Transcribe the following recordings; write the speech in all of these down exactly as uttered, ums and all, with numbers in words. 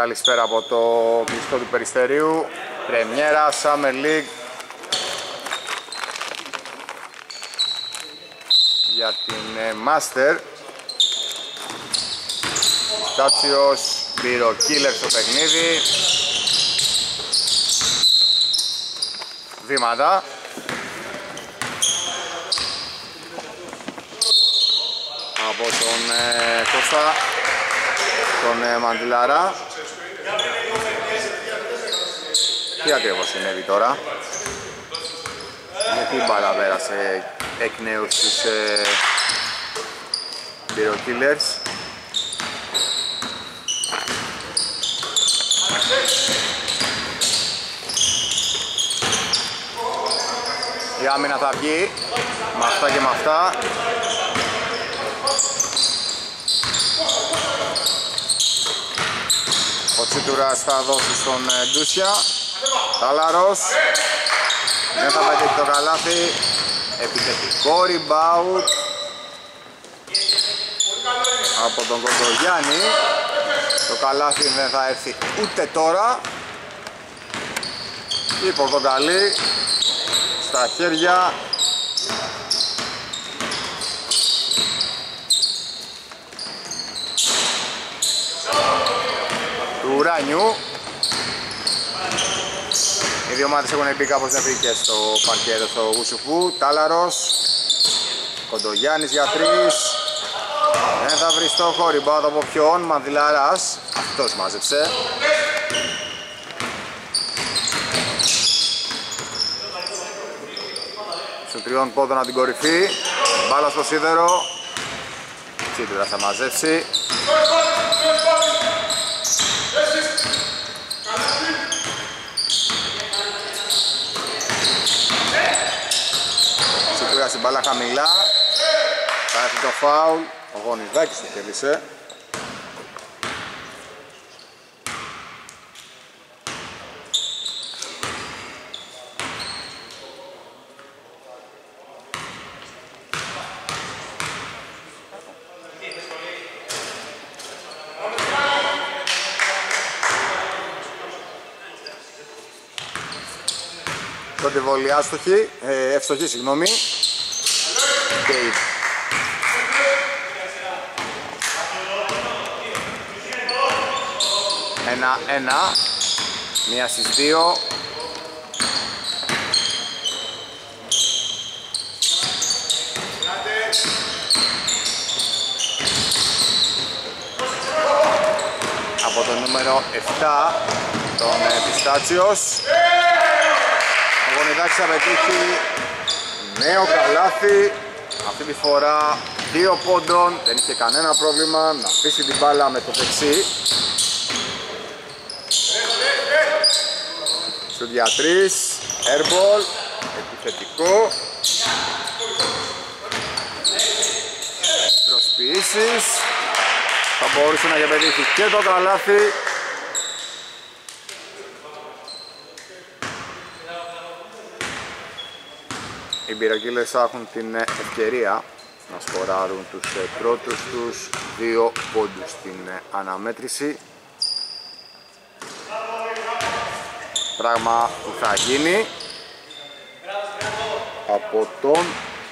Καλησπέρα από το κλειστό του Περιστερίου. Πρεμιέρα, Summer League. Για την ε, Master. Στάτσιος, πυροκύλερ στο παιχνίδι. Βήματα. Από τον ε, Κώστα, τον ε, Μαντιλάρα. Τι ακριβώς συνέβη τώρα? Γιατί η μπάλα πέρασε εκ νέου στους ε, Pyrokillers. Η άμυνα θα βγει με αυτά και με αυτά. Ο Τσίτουρας θα δώσει στον Ντούσια. Τάλαρος. Δεν θα πετύχει το καλάθι. Επιθετικό rebound από τον Κοντογιάννη. Το καλάθι δεν θα έρθει ούτε τώρα. Η Πορτοκαλί στα χέρια του Ράνιου. Οι δύο ομάδες έχουν μπει κάπως νευρικές στο παρκέ στο Γουσουφού. Τάλαρος, Κοντογιάννης για τρεις. Δεν θα βρει στόχο, rebound από ποιον? Μανδυλαράς. Αυτός μάζεψε. Σου τριών πόντων από την κορυφή. Μπάλα στο σίδερο. Τσίτουρας θα μαζέψει. Τσίτουρας η μπάλα χαμηλά. Θα έρθει το φάουλ. Ο Γονιδάκης το κέρδισε. Πρώτη βολή άστοχη, ε, ευστοχή συγγνώμη. Okay. Ένα, ένα, μία στις δύο. Από το νούμερο επτά, τον Πιστάτσιος. Ο Γονιδάκης θα πετύχει νέο καλάθι. Αυτή τη φορά δύο πόντων, δεν είχε κανένα πρόβλημα να αφήσει την μπάλα με το δεξί. Σου για τρεις, airball, επιθετικό. Προσποιήσεις. Θα μπορούσε να πετύχει και το καλάθι. Οι Pyrokillers θα έχουν την ευκαιρία να σκοράρουν τους πρώτους τους δύο πόντους στην αναμέτρηση. Πράγμα που θα γίνει από τον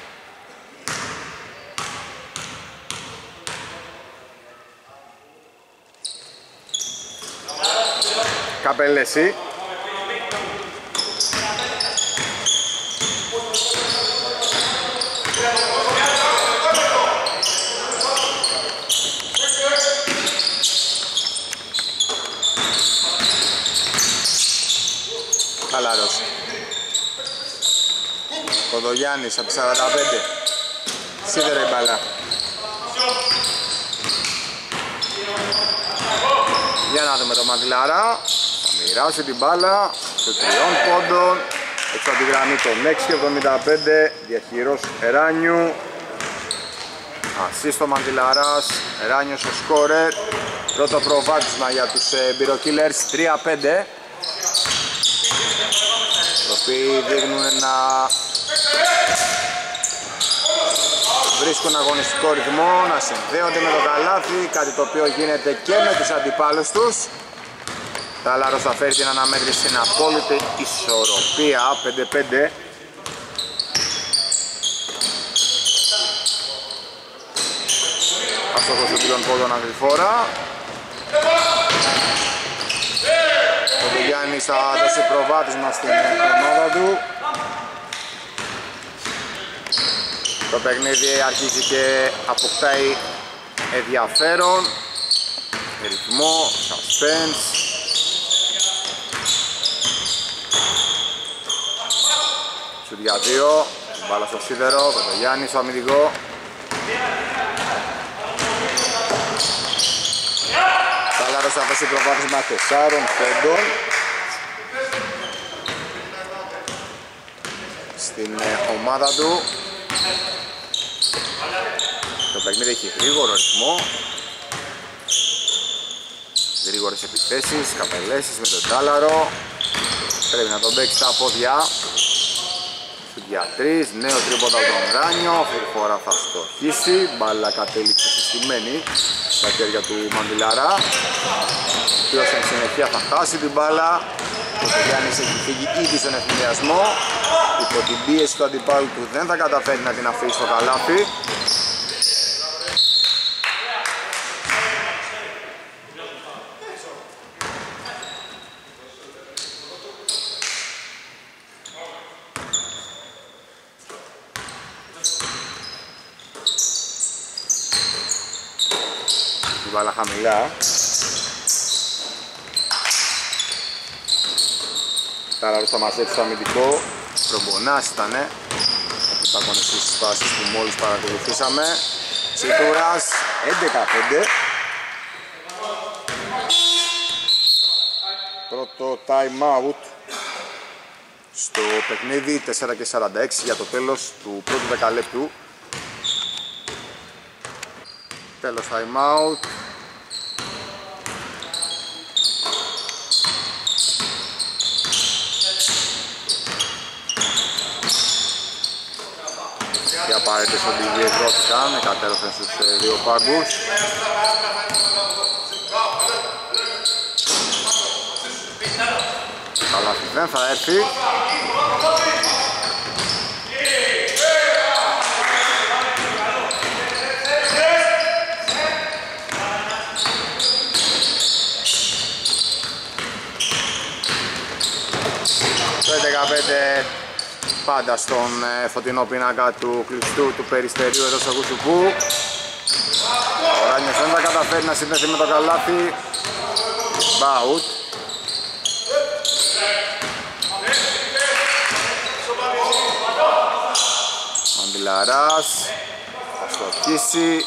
Καπελέση. Χαλάρος. Κοντογιάννης από σαράντα πέντε. Σίδερα η μπάλα. Για να δούμε το Μαντιλάρα. Θα μοιράσει την μπάλα σε τριών πόντων. Έξω από τη γραμμή των έξι εβδομήντα πέντε. Διαχειρός Ράνιου. Ασίστο Μαντιλαράς. Ράνιος ο σκόρερ. Πρώτο προβάδισμα για τους Pyrokillers. τρία πέντε. Οι οποίοι δείχνουν να βρίσκουν αγωνιστικό ρυθμό, να συνδέονται με το καλάθι, κάτι το οποίο γίνεται και με τους αντιπάλους τους. Τάλαρος θα φέρει την αναμέτρηση στην απόλυτη ισορροπία, πέντε πέντε. Αστόχος του τριών πόντων Αγριφόρα. Ο Γιάννης θα δώσει προβάδισμα στην ομάδα του. Το παιχνίδι αρχίζει και αποκτάει ενδιαφέρον, ρυθμό, suspense. Σουτ για δύο, μπάλα στο σίδερο, Κοντογιάννης στο αμυντικό. Τάλαρος θα δώσει προβάδισμα τεσσάρων πόντων στην ομάδα του. Το παιχνίδι έχει γρήγορο ρυθμό, γρήγορες επιθέσεις, καπελέσεις με τον Τάλαρο. Πρέπει να τον παίξει στα πόδια. Σουτ για τρεις, νέο τρίποντα από τον Ράνιο. Αυτή τη φορά θα στοχίσει, μπάλα κατέληξε συστημένη στα χέρια του Μαντιλάρα, ο οποίος εν συνεχεία θα χάσει την μπάλα. Ο Γιάννης έχει φύγει ήδη στον ευθυνδιασμό. Υπό την πίεση του αντιπάλου του δεν θα καταφέρει να την αφήσει στο καλάθι. Την μπάλα χαμηλά. Τάλαρος θα μαζέψει το αμυντικό. Προμπονάς ήτανε από τα αγωνιστικές φάσεις που μόλις παρακολουθήσαμε. Τσιτούρας, έντεκα πέντε. Πρώτο time out στο παιχνίδι, τέσσερα και σαράντα έξι για το τέλος του πρώτου δεκαλέπτου. Τέλος time out. Οι απαραίτητες οδηγίες δόθηκαν, εκατέρωθεν στους δύο πάγκους. Καλάθι δεν θα έρθει. Το δεκαπέντε πάντα στον ε, φωτεινό πίνακα του κλειστού του Περιστερίου εδώ στο Γουσουπού. Ο Ράνιος δεν θα καταφέρει να συνδεθεί με το καλάθι. Μπάουτ. Μαντιλαράς θα στοχίσει.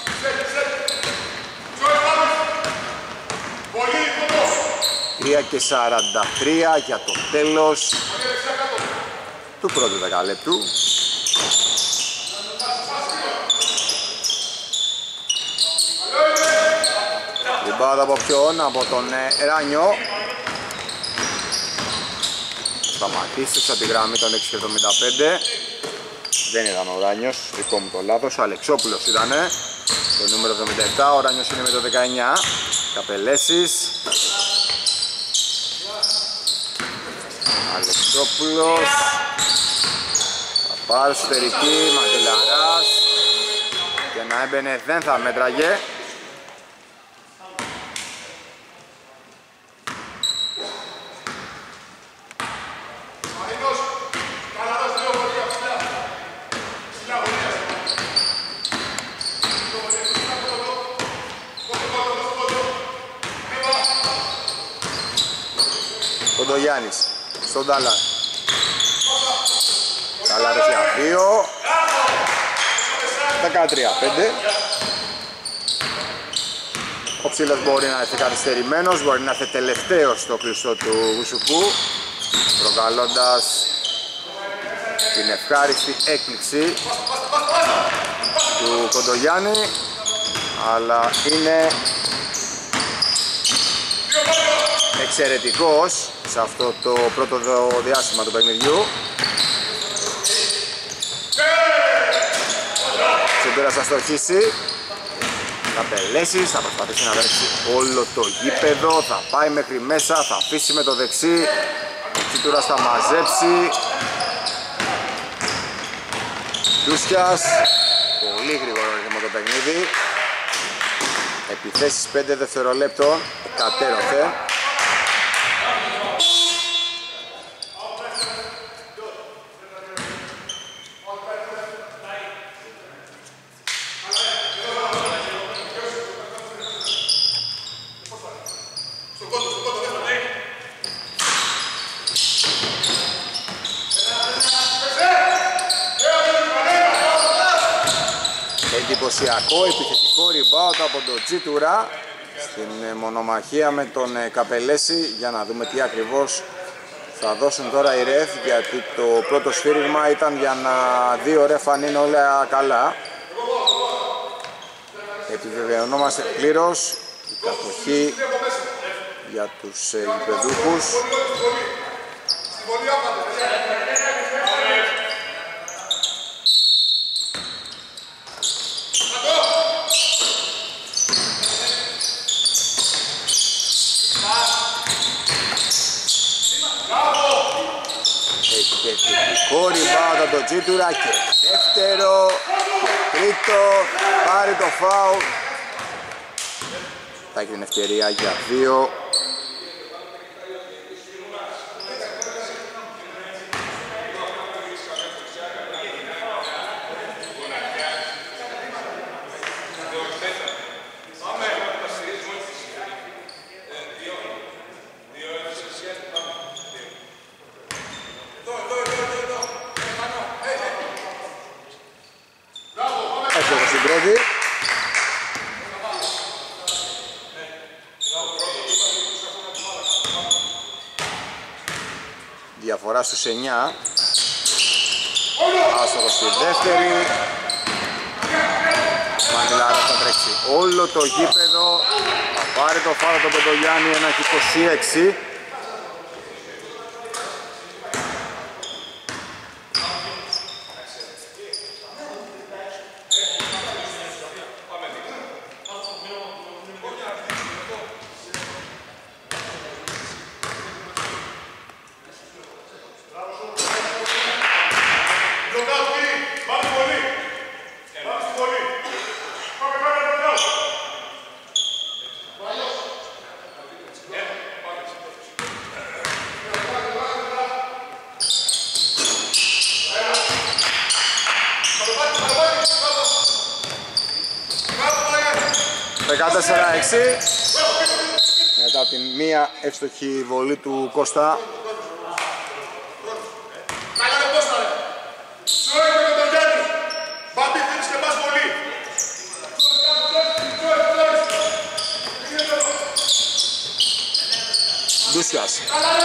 τρία και σαράντα τρία για το τέλος του πρώτου δεκαλέπτου. Ριμπάουτ από ποιον? Από τον ε, Ράνιο. Σταματήσει από τη γραμμή των έξι και εβδομήντα πέντε. Δεν ήταν ο Ράνιος, δικό μου το λάθος, ο Αλεξόπουλος ήτανε. Το νούμερο εβδομήντα επτά, ο Ράνιος είναι με το δεκαεννιά. Καπελέσεις. Αλεξόπουλος. Θα πάρει εσωτερική, Μαντιλαράς. Και να έμπαινε δεν θα μέτραγε. Κοντογιάννης στον Τάλαρ. Τάλαρος για δύο. δεκατρία πέντε. Ο Ψήλος μπορεί να έρθει καθυστερημένος, μπορεί να έρθει τελευταίος στο κλειστό του Γουσουπού, προκαλώντας την ευχάριστη έκπληξη του Κοντογιάννη, αλλά είναι εξαιρετικός σε αυτό το πρώτο διάστημα του παιχνιδιού. Τσιντούρας θα στοχίσει. Καπελέσης, θα προσπαθήσει να βρέξει όλο το γήπεδο, θα πάει μέχρι μέσα, θα αφήσει με το δεξί. Ο Τσίτουρας θα μαζέψει. Ντούσιας, πολύ γρήγορο ρυθμό το παιχνίδι. Επιθέσεις πέντε δευτερολέπτων, εκατέρωθε. Εντυπωσιακό επιθετικό rebound από τον Τσίτουρα στην μονομαχία με τον Καπελέση, για να δούμε τι ακριβώς θα δώσουν τώρα οι ρεφ, γιατί το πρώτο σφύριγμα ήταν για να δει ο ρεφ αν είναι όλα καλά. Επιβεβαιωνόμαστε πλήρως η κατοχή για τους γηπεδούχους. Επιθετικό rebound από τον Τσίτουρα και δεύτερο και τρίτο, πάρει το φάουλ. Θα έχει την ευκαιρία για δύο. Διαφορά στους εννιά. Άστοχος στη δεύτερη. Μαγκλάρας θα τρέξει όλο το γήπεδο. Θα πάρει το φάουλ τον Ποντογιάννη, ένα και είκοσι έξι. δεκατέσσερα έξι. Μετά την μία εύστοχη βολή του Κώστα. Ντούσιας.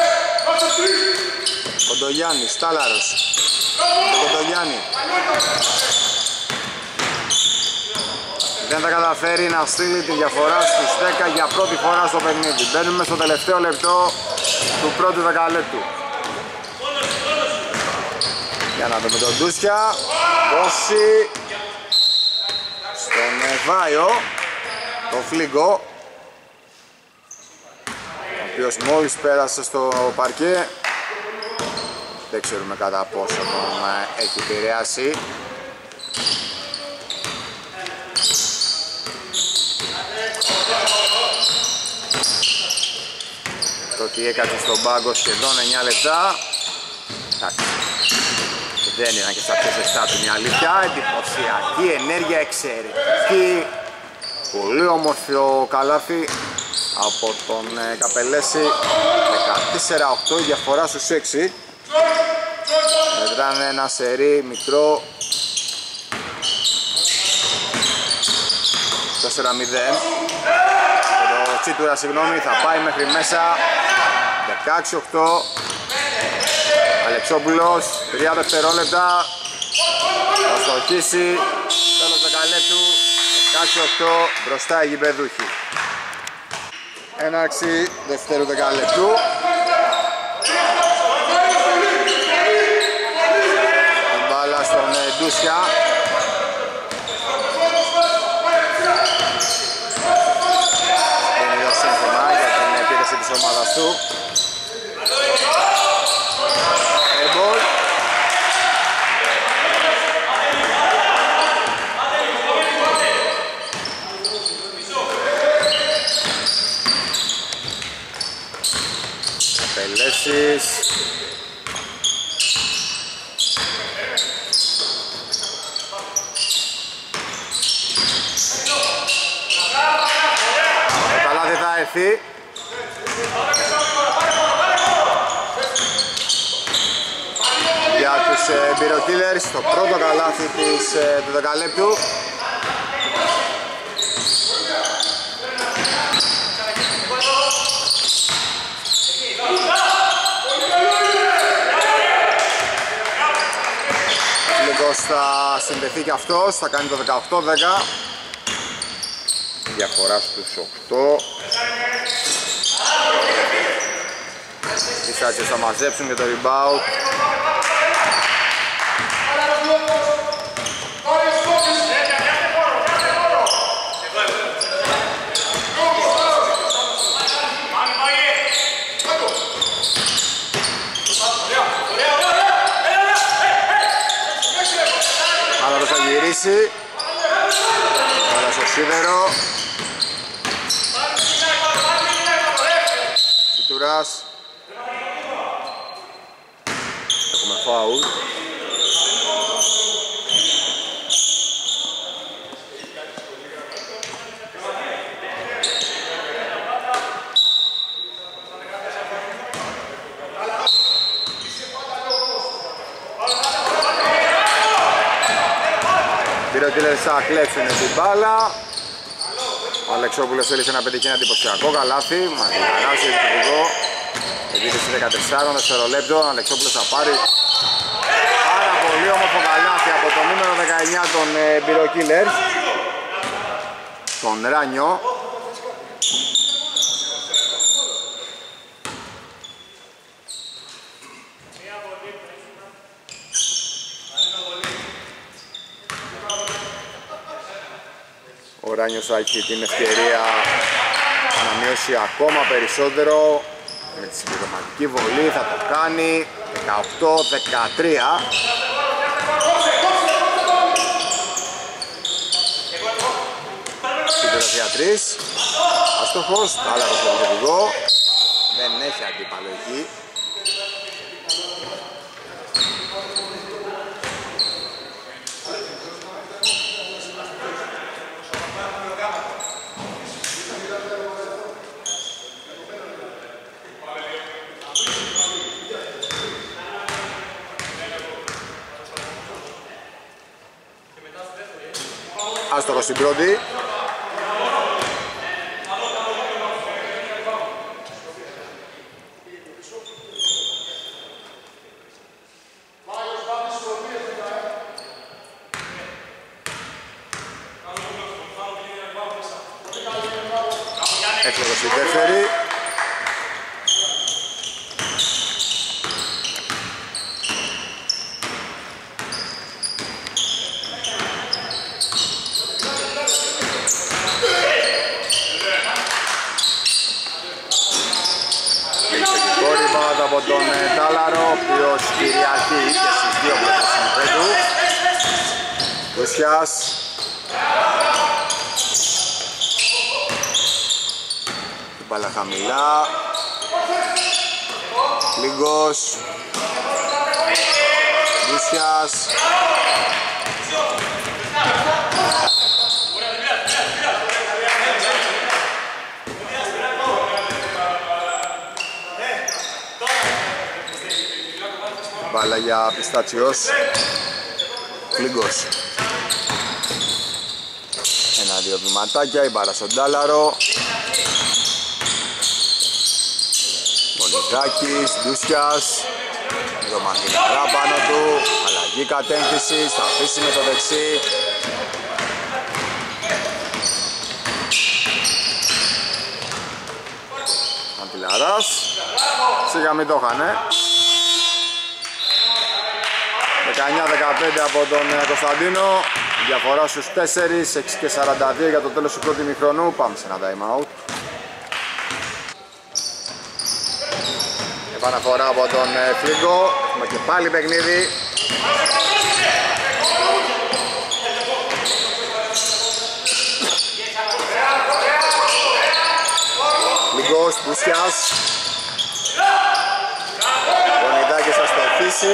Κοντογιάννης, Τάλαρος. Κοντογιάννη. Δεν θα καταφέρει να στείλει τη διαφορά στους δέκα για πρώτη φορά στο παιχνίδι. Μπαίνουμε στο τελευταίο λεπτό του πρώτου δεκαλέπτου. Για να δούμε τον Ντούσια. Δώσει στον Βάιο το Φλίγκο, ο οποίος μόλις πέρασε στο παρκέ. Δεν ξέρουμε κατά πόσο τον έχει επηρεάσει. Το ότι έκατσε στον πάγκο σχεδόν εννιά λεπτά. Εντάξει, δεν ήταν και στα πιο ζεστά του, μια αλήθεια. Εντυπωσιακή ενέργεια, εξαιρετική. Πολύ όμορφο καλάθι από τον Καπελέση. Δεκατέσσερα οκτώ η διαφορά στους έξι. Μετράνε ένα σερί μικρό τέσσερα μηδέν. Το Τσίτουρα, συγγνώμη, θα πάει μέχρι μέσα. Δεκαέξι οκτώ. Αλεξόπουλος, τρία δευτερόλεπτα. Θα στοχίσει. Τέλος δεκαλέπτου. Δεκαέξι οκτώ. Μπροστά οι γηπεδούχοι. Έναρξη δευτέρου δεκαλέπτου. Την μπάλα στον Ντούσια. του. Airball. Απελέσεις. Το καλάθι θα έρθει. Για τους Μπυροκίλερς, το πρώτο καλάθι της, του δεκαλέπτου. Λίγος θα συνδεθεί και αυτός, θα κάνει το δεκαοκτώ δέκα. Διαφορά στους οκτώ. Οι Σάτσες θα μαζέψουν και το rebound. Άλλος θα γυρίσει. Άλλος στο σίδερο. Σιτουράς. Έχουμε φάουλ. Μπυροκίλερς θα κλέψουν την μπάλα. Ο Αλεξόπουλος θέλησε να πετύχει ένα εντυπωσιακό καλάθι. Μα την χαράσει το επίθεση δεκατέσσερα δευτερολέπτων. Ο Αλεξόπουλος θα πάρει πάρα πολύ όμορφο καλάθι από το νούμερο δεκαεννιά των Μπυροκίλερς, τον Ράνιο. Ο Ράνιος θα έχει την ευκαιρία να μειώσει ακόμα περισσότερο με τη συμπληρωματική βολή, θα το κάνει. Δεκαοκτώ δεκατρία. Συμπληρωματία τρία. Αστοχός, άλλα το στρατηγικό. Δεν έχει αντίπαλο εκεί. Άστοχος στην πρώτη. Εύκολος στην δεύτερη. Από τον Τάλαρο, ο οποίος κυριαρχεί και στις δύο πλευρές του. Κουσιάς. Την μπάλα χαμηλά. Λίγκος. Κουσιάς. Μπάλα για Πιστάτσιος. Κλίγκος. Ένα-δύο βηματάκια, η μπάλα στον Τάλαρο. Μονιδάκης, Ντούσιας. Ρομαντιναρά πάνω του. Αλλαγή κατεύθυνση, θα αφήσει με το δεξί. Αντιλαράς. Σιγά μην το είχανε. δεκαεννιά δεκαπέντε από τον Κωνσταντίνο. Διαφορά στους τέσσερα, έξι και σαράντα δύο για το τέλος του πρώτου ημιχρονού. Πάμε σε ένα time out. Επαναφορά από τον Φλίγκο. Έχουμε και πάλι παιχνίδι. Φλίγκος, Μπουσιάς. Γονιδάκης θα στοχίσει.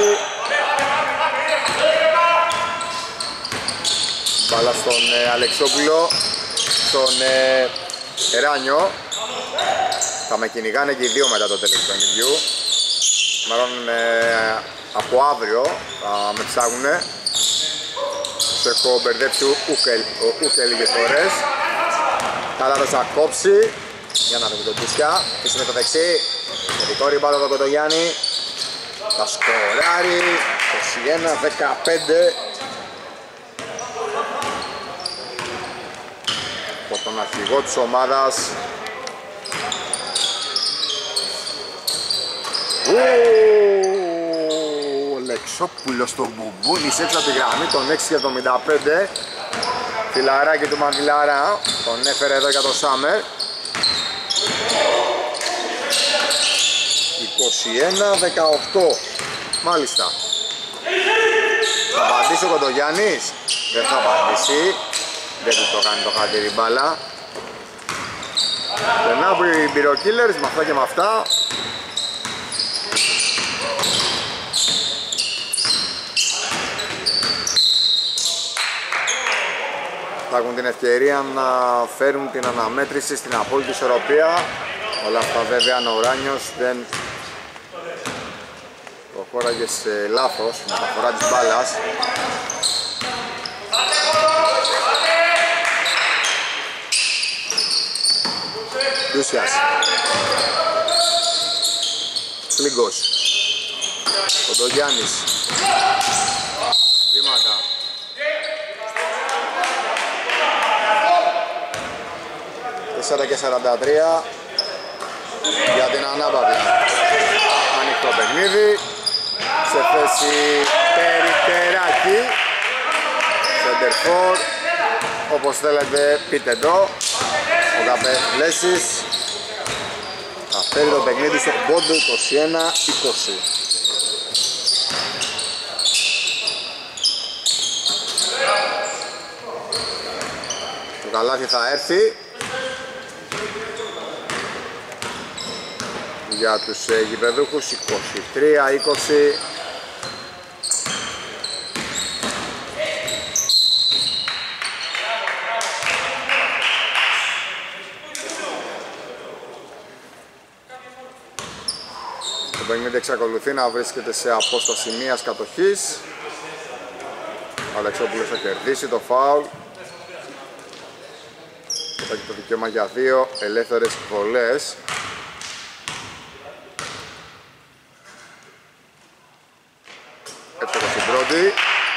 Μπάλα στον ε, Αλεξόπουλο, στον ε, Εράνιο. Θα με κυνηγάνε και οι δύο μετά το τέλος του παιχνιδιού. Μάλλον ε, από αύριο θα με ψάγουνε. Τους έχω μπερδέψει ούτε λίγες φορές. Καλάρος θα κόψει. Για να δούμε τον Τίσια. Πίσω με το δεξί. Ειδικό ριμπάλο τον Κοντογιάννη. Θα σκοράρει. είκοσι ένα δεκαπέντε. Από τον αρχηγό της ομάδας. Ο Λεξόπουλος στον Μπουμπούλης έξω από τη γραμμή των έξι εβδομήντα πέντε. Φιλαράκι του Μαντιλάρα. Τον έφερε εδώ για το Σάμερ. είκοσι ένα δεκαοκτώ. Μάλιστα. Θα απαντήσει ο Κοντογιάννης. Δεν θα απαντήσει. Δεν του το κάνει το χατήρι μπάλα. Περνάω οι Μπυροκίλερς με αυτά και με αυτά. Θα έχουν την ευκαιρία να φέρουν την αναμέτρηση στην απόλυτη ισορροπία. Όλα αυτά βέβαια αν ο Ουράνιος δεν προχώραγε σε λάθος μεταφορά της μπάλας. Λούσιας. Φλίγκος. Κοντογιάννης. Βήματα. τέσσερα και σαράντα τρία για την ανάπαυλα. Ανοιχτό παιχνίδι. Σε θέση Περιτεράκη. Σεντερφόρ. Όπως θέλετε πείτε το. Ο Καπελέσης θα φέρει το παιχνίδι στο πόντο είκοσι ένα είκοσι. Το καλάθι θα έρθει για τους γηπεδούχους είκοσι τρία είκοσι. Το παιχνίδι εξακολουθεί να βρίσκεται σε απόσταση μίας κατοχής. Ο Αλεξόπουλος θα κερδίσει το φάουλ. Και θα έχει το δικαίωμα για δύο ελεύθερες βολές. Έψαχα στην πρώτη.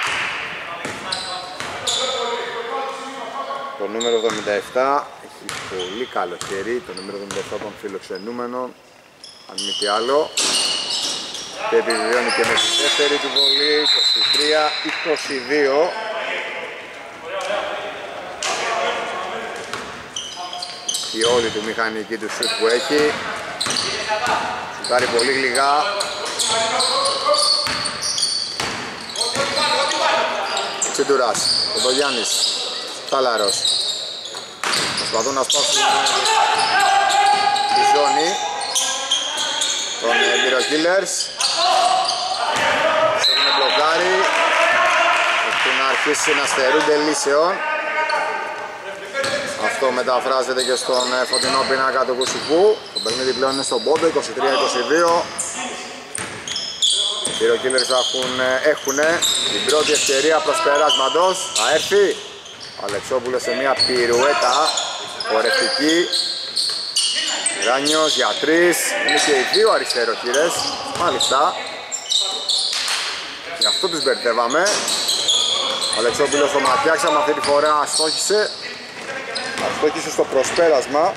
Το νούμερο εβδομήντα επτά έχει πολύ καλό χέρι. Το νούμερο εβδομήντα επτά των φιλοξενούμενων. Αν μη τι άλλο. Και επιβεβαιώνει και με τη δεύτερη του βολή. είκοσι τρία είκοσι δύο. Η όλη του μηχανική του σουτ που έχει. Σουτάρει πολύ γλυγά. Τσιντουράς, Κοντογιάννης, Τάλαρος. Προσπαθούν να σπάσουν τη ζώνη των Mirror-Killers. Έχουν μπλοκάρει. Έχουν αρχίσει να στερούνται λύσεων. Αυτό μεταφράζεται και στον φωτεινό πίνακα του Κουσικού. Το παιχνίδι πλέον είναι στον πόντο, είκοσι τρία είκοσι δύο. Οι Mirror-Killers έχουν την πρώτη ευκαιρία προσπεράσματος. Θα έρθει ο Αλεξόπουλος σε μια πυρουέτα ορευτική. Ράνιος για τρεις. Είναι και οι δύο αριστεροκύρες. Μάλιστα. Γι' αυτό τους μπερδεύαμε. Ο Αλεξόπουλος το ματιάξαμε αυτή τη φορά. Αστόχησε. Αστόχησε στο προσπέρασμα.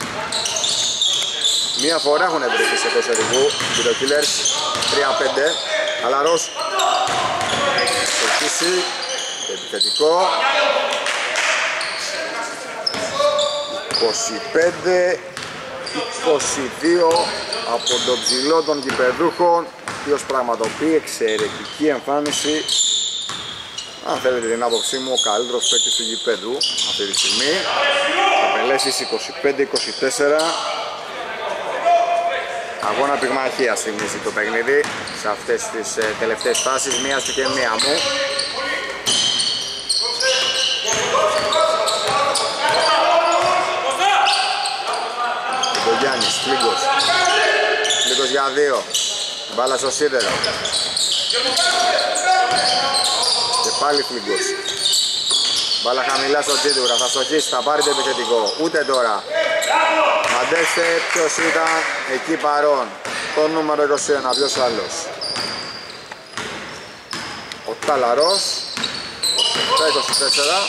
Μία φορά έχουν βρεθεί σε πεσερικού. Οι Mirror-Killers τρία πέντε. Καλαρός. Αστόχησε. Επιθετικό. είκοσι πέντε είκοσι δύο από τον ψηλό των γηπεδούχων, ο οποίος πραγματοποιεί εξαιρετική εμφάνιση. Αν θέλετε την άποψή μου, ο καλύτερος παίκτης του γηπέδου αυτή τη στιγμή. Απελέσεις είκοσι πέντε είκοσι τέσσερα. Αγώνα πυγμαχίας θυμίζει το παιχνίδι σε αυτές τις ε, τελευταίες φάσεις, μία του και μία μου. Ο Γιάννης, Φλίγκος. Φλίγκος για δύο. Μπάλα στο σίδερο. Και πάλι Φλίγκος. Μπάλα χαμηλά στο Τζίτουρα, θα στοχίσει, θα πάρει το επιθετικό. Ούτε τώρα. Μαντέστε ποιος ήταν εκεί παρόν. Το νούμερο είκοσι ένα, ποιος άλλος. Ο Τάλαρος. είκοσι επτά είκοσι τέσσερα.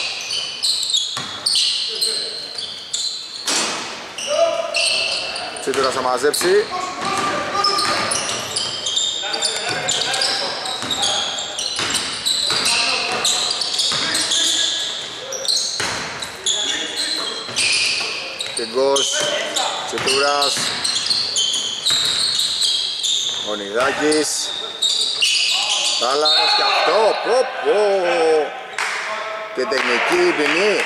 Τσίτουρας θα μαζέψει. Τιγκός, Τσιτούρας, ο Νιδάκης, Τάλαρος και αυτό, πω πω, και τεχνική ποινή.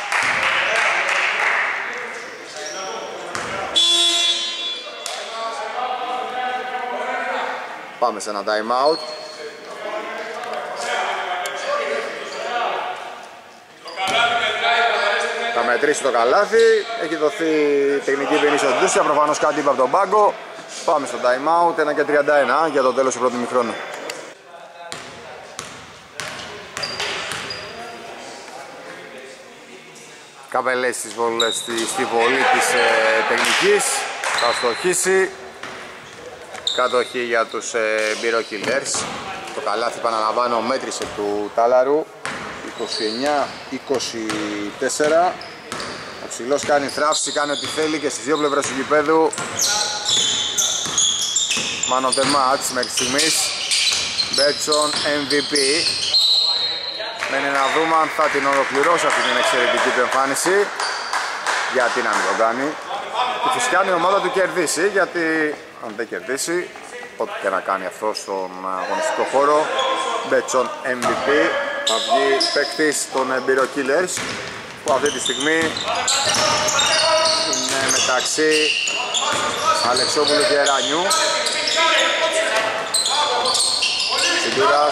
Πάμε σε ένα time out. Θα μετρήσει το καλάθι, έχει δοθεί τεχνική ποινή στον Ντούσια, προφανώς κάτι είπε από τον πάγκο. Πάμε στο time out, ένα και τριάντα ένα για το τέλος του πρώτου ημιχρόνου. Καπελές στις βολές, στη, στη βολή της ε, τεχνικής, θα στοχίσει. Κατοχή για τους ε, Μπύρο Killers. Το καλάθι, επαναλαμβάνω, μέτρησε του Τάλαρου. είκοσι εννιά είκοσι τέσσερα. Ο ψηλός κάνει θράψη, κάνει ό,τι θέλει και στις δύο πλευρές του γηπέδου. Man of the match μέχρι στιγμής. Μπέτσον εμ βι πι. Μένει να δούμε αν θα την ολοκληρώσει αυτή την εξαιρετική του εμφάνιση. Γιατί να μην το κάνει. Και φυσικά η ομάδα του κερδίσει, γιατί αν δεν κερδίσει, ό,τι και να κάνει αυτό στον αγωνιστικό χώρο, Μπέτσον εμ βι πι. Θα βγει παίκτης των Μπύρο Killers, που αυτή τη στιγμή είναι μεταξύ Αλεξόπουλου και Ρανιού. Συντούρας.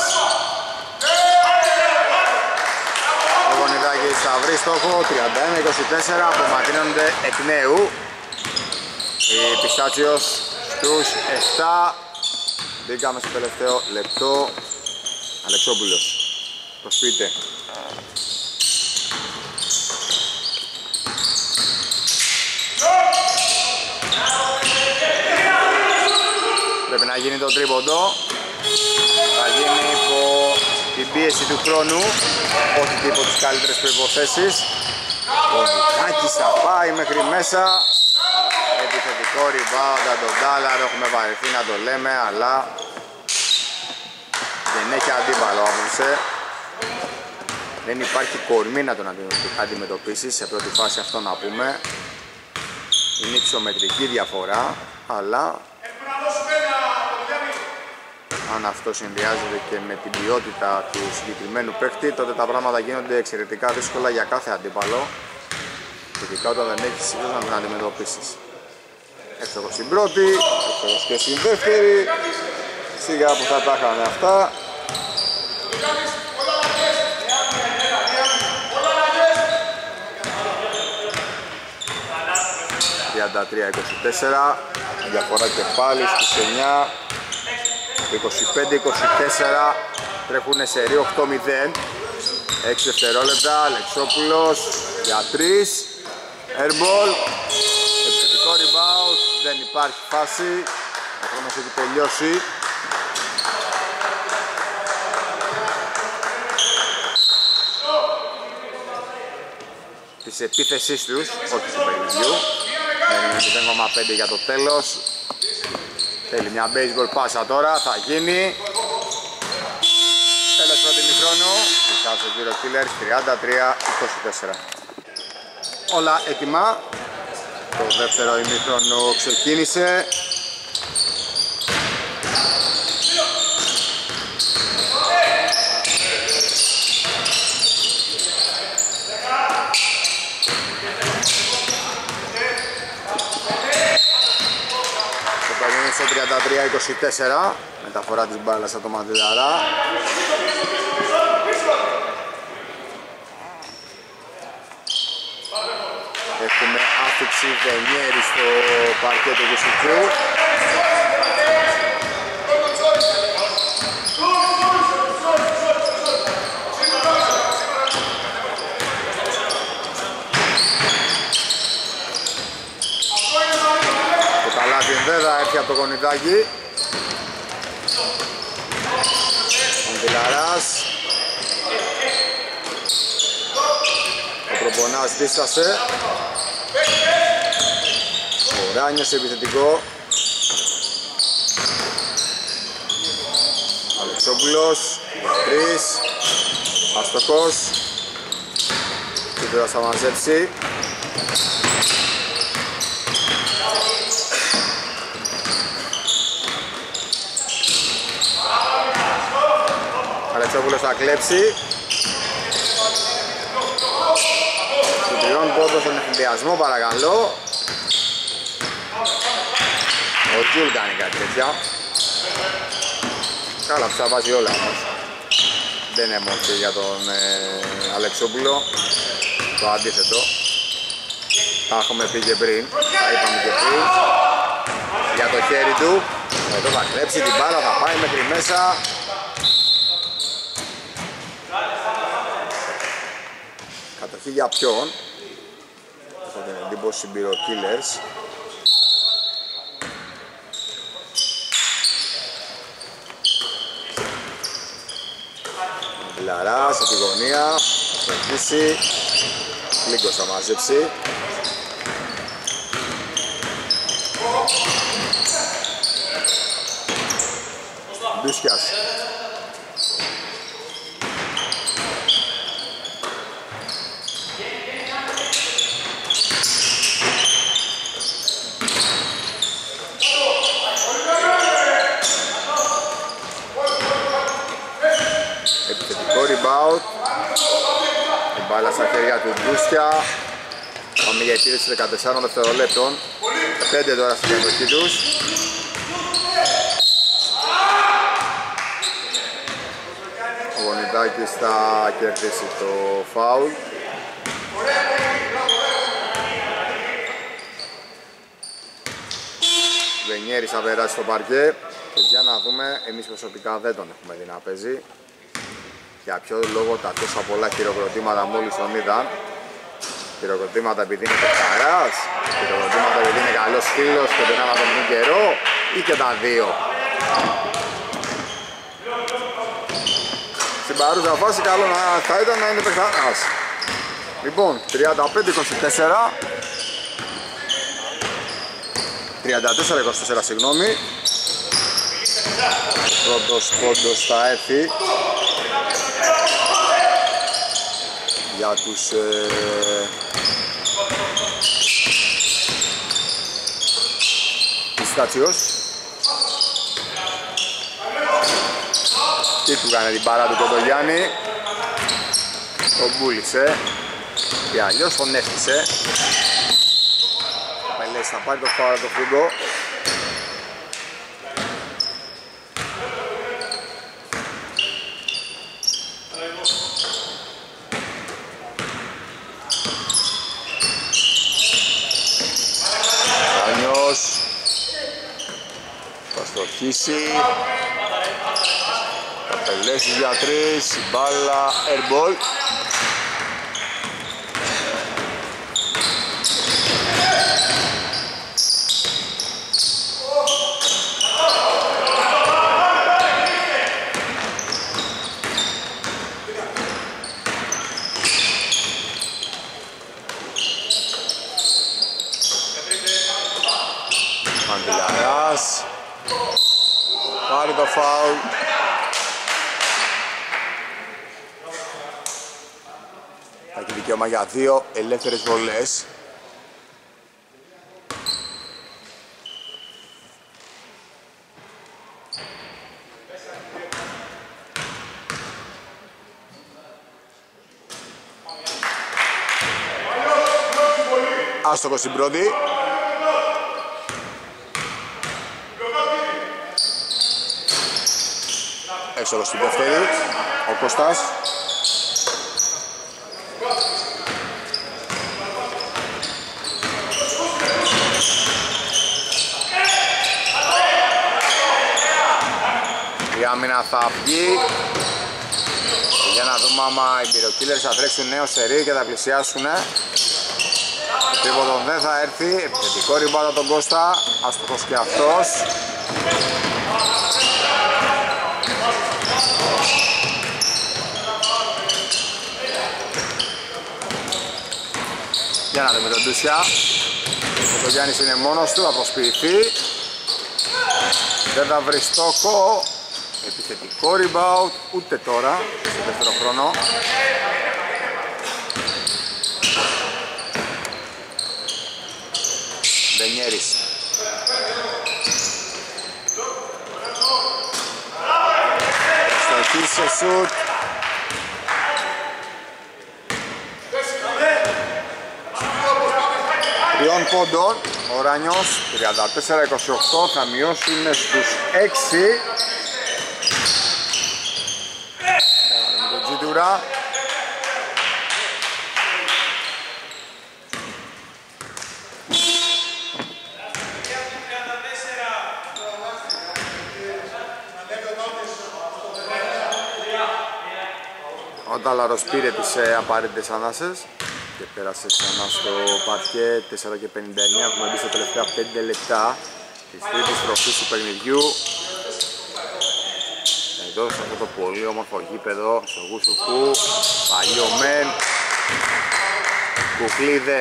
Ο Γονιδάκης θα βρει στόχο, τριάντα ένα είκοσι τέσσερα, απομακρύνονται εκ νέου. Η Πιστάτσιος στους επτά. Μπήκαμε στο τελευταίο λεπτό. Αλεξόπουλος. Προσποιείται. Πρέπει να γίνει το τρίποντο. Θα γίνει υπό την πίεση του χρόνου, όχι υπό τις καλύτερες προϋποθέσεις. Ο Βουκάκης θα πάει μέχρι μέσα. Επιθετικό rebound από τον Τάλαρο, έχουμε βαρεθεί να το λέμε, αλλά δεν έχει αντίπαλο άποψε. Δεν υπάρχει κορμί να τον αντιμετωπίσει σε πρώτη φάση, αυτό να πούμε. Είναι υψομετρική διαφορά, αλλά αν αυτό συνδυάζεται και με την ποιότητα του συγκεκριμένου παίκτη, τότε τα πράγματα γίνονται εξαιρετικά δύσκολα για κάθε αντίπαλο, ειδικά όταν δεν έχεις συνήθως να τον αντιμετωπίσεις. Έξω στην πρώτη, έξω και στην δεύτερη, σιγά που θα τα είχαμε αυτά. τριάντα τρία είκοσι τέσσερα, διαφορά και πάλι στις εννιά. είκοσι πέντε είκοσι τέσσερα, τρέχουνε σε ρί οκτώ μηδέν. έξι δευτερόλεπτα, Αλεξόπουλος για τρία. Airball, επιθετικό rebound, δεν υπάρχει φάση. Ο χρόνος έχει τελειώσει. Της επίθεσής τους, όχι του παιχνιδιού. Μένει μηδέν κόμμα πέντε για το τέλος. Θέλει μια baseball πάσα τώρα, θα γίνει. Τέλος πρώτη ημιχρόνου. Φυσικά στο Μπύρο Killers, τριάντα τρία είκοσι τέσσερα. Όλα έτοιμα. Το δεύτερο ημίχρονο ξεκίνησε. Στο τριάντα τρία είκοσι τέσσερα, μεταφορά της μπάλας από το Μαντιλαρά. Έχουμε άφηξη Βενιέρη στο παρκέ του Βουσουκού. Δεν θα έρθει από το γονιδάκι. Αντιλαράς. Ο προπονάς δίστασε. Ο Ράνιος επιθετικό. Αλεξόπουλος. Τρεις. Αστοχός. Και τώρα θα μαζέψει. Αλεξόπουλος θα κλέψει. Του τριών πόντων στον ευθυνδιασμό, παρακαλώ. Ο Τζουλ κάνει κάτι τέτοια. Καλά, τους τα βάζει όλα όμως. Δεν είναι μόρφη για τον ε, Αλεξόπουλο. Το αντίθετο. Τα έχουμε πει και πριν. Τα είπαμε και πριν. Για το χέρι του. Εδώ θα κλέψει την μπάλα, θα πάει μέχρι μέσα. Κατοχή για ποιον? Έχω την εντύπωση Μπύρο Killers. Λαράς από τη γωνία. Θα αρχίσει. Λίγκος θα μαζέψει. Ντούσκιας. Rebound. Η μπάλα στα χέρια του Ντούσκια. Πάμε για επίθεση δεκατεσσάρων δευτερολέπτων. πέντε τώρα στην κατοχή τους. Ο Γονιδάκης θα κερδίσει το φάουλ. Βενιέρης θα περάσει στο παρκέ. Και για να δούμε, εμείς προσωπικά δεν τον έχουμε δει να παίζει. Για ποιο λόγο τα τόσα πολλά χειροκροτήματα μόλις τον είδαν? Χειροκροτήματα επειδή είναι παιχταράς, χειροκροτήματα επειδή είναι καλός φίλος και τον άμα τον πει καιρό, ή και τα δύο? Στην παρούσα φάση καλό να θα ήταν να είναι παιχταράς. Λοιπόν, τριάντα πέντε είκοσι τέσσερα, τριάντα τέσσερα είκοσι τέσσερα, συγγνώμη. Ο πρώτος πόντος θα έρθει για τους ε, Πιστάτσιος. Τι του κάνει την παρά του Κοντογιάννη? Τον πούλησε και αλλιώς τον έφτιασε. Μελές θα πάρει το φάουλ το Φούγκο. Θα πελέσει για τρεις, η μπάλα, airball. Αντιλαράς. Πάρει το φάουλ. Θα έχει δικαίωμα για δύο ελεύθερες βολές. Άστοχος στην πρώτη. Έξοδος στην δεύτερη. Ο Κώστας. Η άμυνα θα βγει. Για να δούμε άμα οι Μπυροκύλερς θα τρέξουν νέο σερί και θα πλησιάσουν. Τρίποντο δεν θα έρθει. Επιθετικό rebound από τον Κώστα. Άστοχος και αυτός. Για να δούμε τον Ντούσια. Ο Γιάννης είναι μόνος του, θα προσποιηθεί. Δεν θα βρει στόχο. Επιθετικό rebound, ούτε τώρα, στο δεύτερο χρόνο. Μπενιέρης. Στοχή σε σουτ. Τριών πόντων, ο Ράνιος, τριάντα τέσσερα είκοσι οκτώ, θα μειώσουν στους έξι. Με τον Τζίτουρα. Ο Τάλαρος πήρε τις ε, απαραίτητες ανάσες και πέρασε ξανά στο παρκέ. Τέσσερα και πενήντα εννέα, έχουμε μπει στα τελευταία πέντε λεπτά της τρίτης τροφής του παιχνιδιού. Εδώ σε αυτό το πολύ όμορφο γήπεδο στο Γουσουκού, παλιό μεν, κουκλίδε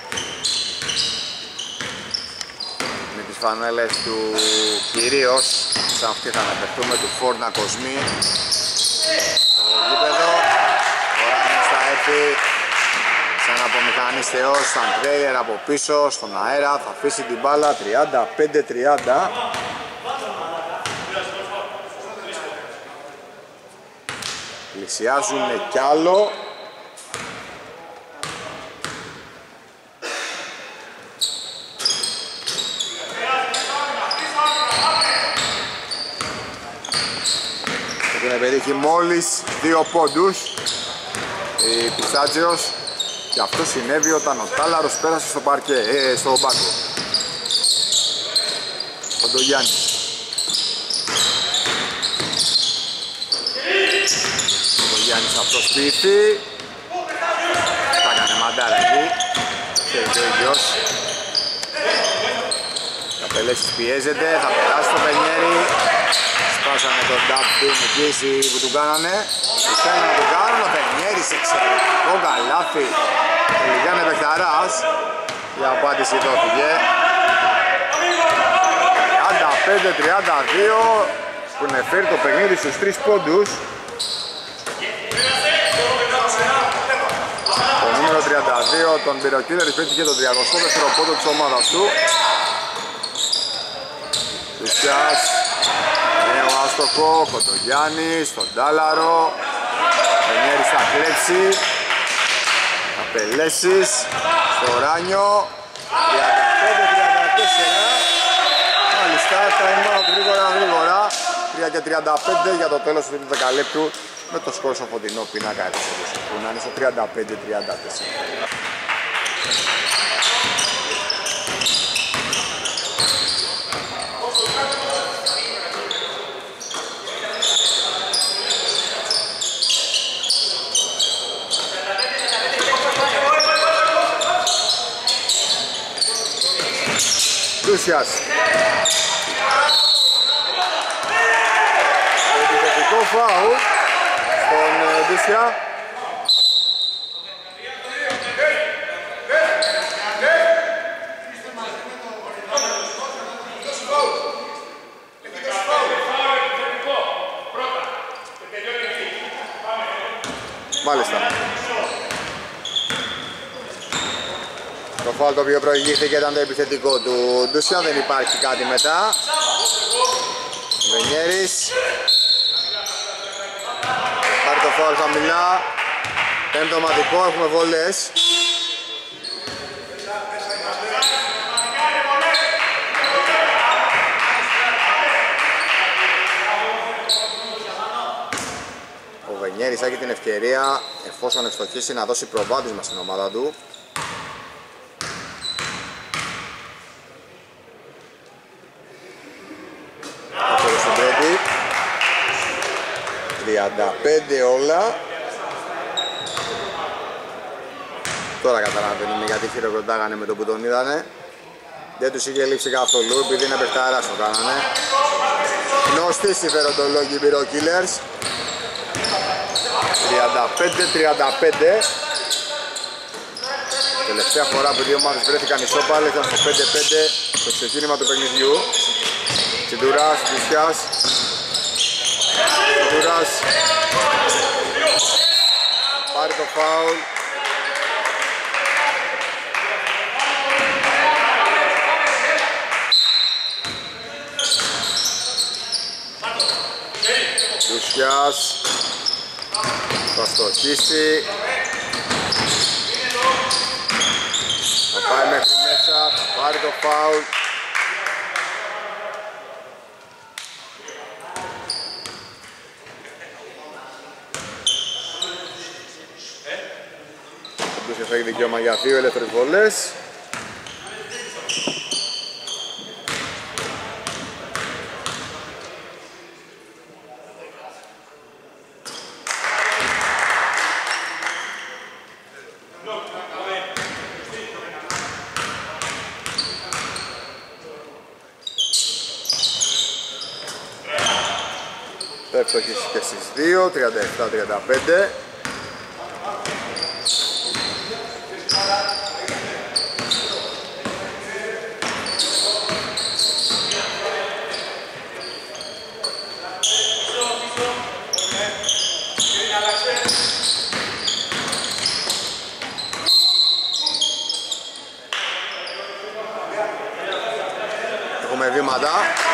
με τις φανέλες του κυρίως, σαν αυτή θα αναφερθούμε, του Φόρνα Κοσμή. Το γήπεδο, ο Ράνιος θα έρθει σαν απομηχανής θεός, σαν τρέιερ από πίσω, στον αέρα, θα αφήσει την μπάλα τριάντα πέντε τριάντα. Πλησιάζουν κι άλλο. Έχουν πετύχει μόλις δύο πόντους η Πιστάτζιος και αυτό συνέβη όταν ο Τάλαρος πέρασε στο παρκέ, ε, στο μπάκο. Ο Ντογιάννης. Ο Γιάννης θα προσποιηθεί. Θα έκανε μαντάρα εκεί. Ξέρει και ο ίδιος. Καπελέξης πιέζεται, θα περάσει το Πενιέρι. Σπάσανε τον τάπ του εκεί που του κάνανε. Του θέλουν να του κάνουν, ο Πενιέρης εξαιρετικό καλάθι. Ο Λιγιάννη Μπεκταράς. Η απάντηση δόθηκε. τριάντα πέντε τριάντα δύο που είναι φέρει το παιχνίδι στους τρεις πόντους. Το νούμερο τριάντα δύο τον Μπυροκύλερης πέτυχε τον τριακοστό δεύτερο πόντο της ομάδας του. Λουσιάς, νέο άστοχο, Κοντογιάννης, τον Τάλαρο. Πενιέρης θα κλέψει. Θα πελέσεις στο Ράνιο. τριάντα πέντε τριάντα τέσσερα. Μάλιστα, time out γρήγορα γρήγορα. τρία και τριάντα πέντε για το τέλος του τρίτου δεκαλέπτου. Με το σκορ στο φωτεινό πίνακα έτσι που να είναι στο τριάντα πέντε τριάντα τέσσερα. Λούσιας. Επιθετικό φάουλ στον Ντούσια. Μάλιστα. Το φάουλ το οποίο προηγήθηκε ήταν το επιθετικό του Ντούσια, δεν υπάρχει κάτι μετά. Βενιέρης. Πάρει το φάουλ χαμηλά. Πέμπτο ομαδικό, έχουμε βολές. Ισάκη την ευκαιρία, εφόσον ευστοχίσει, να δώσει προβάδισμα στην ομάδα του. Αυτό στην πρώτη. τριάντα πέντε όλα. Τώρα καταλαβαίνουμε γιατί χειροκροτάγανε με το που τον είδανε. Δεν τους είχε λείψει καθόλου, επειδή είναι παιχταράς το κάνανε. Γνωστοί συμφεροντολόγοι οι Biro Killers. τριάντα πέντε τριάντα πέντε. Τελευταία φορά που οι δύο ομάδες βρέθηκαν ισόπαλοι ήταν στο πέντε πέντε στο ξεκίνημα του παιχνιδιού. Τσιντουράς, Βυσιάς. Τσιντουράς. Πάρει το φάουλ. Βυσιάς. Θα στοχίσει. Θα πάει μέχρι μέσα, θα πάρει το φάουλ. Τους έχει δικαίωμα για δύο ελεύθερες βολές. Θα ευστοχίσει και στις δύο, τριάντα επτά τριάντα πέντε. Έχουμε βήματα.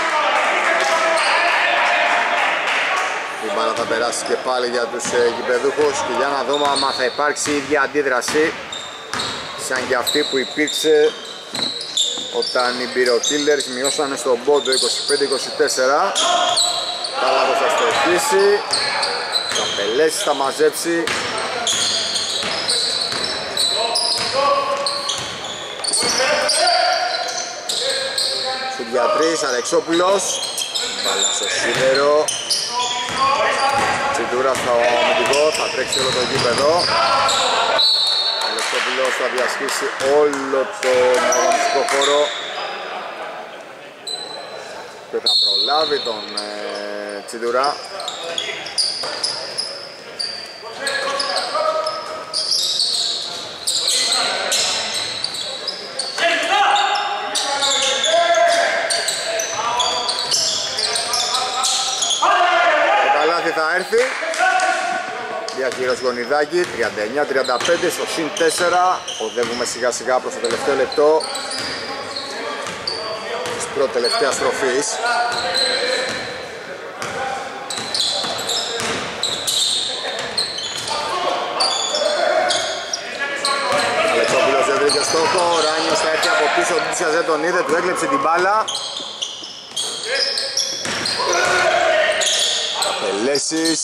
Η μπάλα θα περάσει και πάλι για τους ε, γηπεδούχους και για να δούμε άμα θα υπάρξει η ίδια αντίδραση σαν και αυτή που υπήρξε όταν οι Biro Killers μειώσανε στον πόντο είκοσι πέντε είκοσι τέσσερα. Κάλαβος θα στοχίσει, θα πελέσει, θα μαζέψει. Σουτ για τρεις, Αλεξόπουλος. Μπάλα στο σίδερο. Τσιντούρα στο αμυντικό, θα τρέξει όλο το γήπεδο. Αλεξόπουλος θα διασχίσει όλο το αγωνιστικό χώρο και θα προλάβει τον ε, Τσιντούρα. Θα έρθει διαχείρος Γονιδάκη, τριάντα εννιά τριάντα πέντε στο συν τέσσερα. Οδεύουμε σιγά σιγά προς το τελευταίο λεπτό της πρώτης τελευταίας στροφής. Αλεξόπουλος δεν βρήκε στόχο, ο Ράνιος θα έρθει από πίσω, ο Ντίσιας δεν τον είδε, του έκλεψε την μπάλα. Πελέσεις.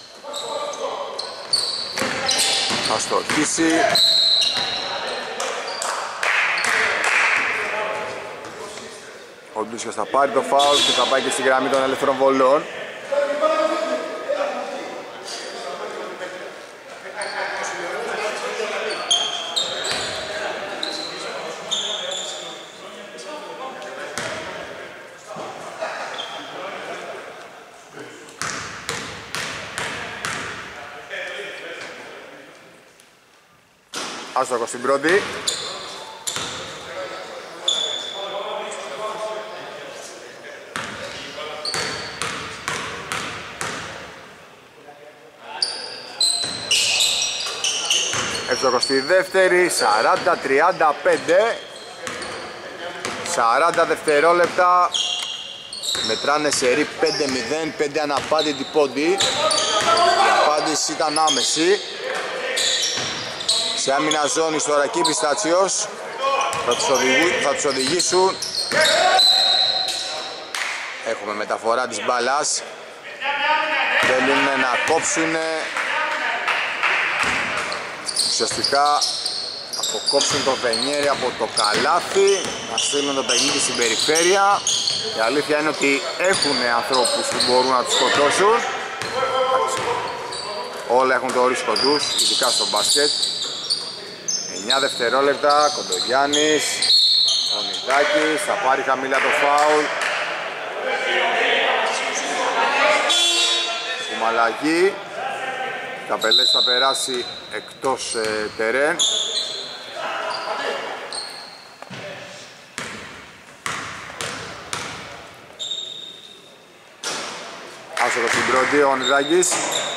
Θα στοχίσει. Ο Ντούσιος θα πάρει το φάουλ και θα πάει και στη γραμμή των ελεύθερων βολών. Άστοχο στην πρώτη. Εύστοχο στη δεύτερη, σαράντα τριάντα πέντε. σαράντα δευτερόλεπτα. Μετράνε σερί πέντε μηδέν, πέντε αναπάντητη πόντι. Η απάντηση ήταν άμεση. Σε άμυνα ζώνη στο Ρακί Πιστάτσιος θα τους, οδηγού, θα τους οδηγήσουν. Έχουμε μεταφορά της μπάλας. Θέλουν να κόψουν ουσιαστικά αποκόψουν το Βενιέρη από το καλάθι, να στείλουν το παιχνίδι στην περιφέρεια. Η αλήθεια είναι ότι έχουν ανθρώπους που μπορούν να τους σκοτώσουν. Όλα έχουν το ρίσκο τους, ειδικά στο μπάσκετ. εννιά δευτερόλεπτα, Κοντογιάννης, Ονιδάκης, θα πάρει χαμηλά το φάουλ. Κουμαλαγή, Καπελές θα περάσει εκτός ε, τερέν. Άσοχος στην πρώτη, ο Ονιδάκης.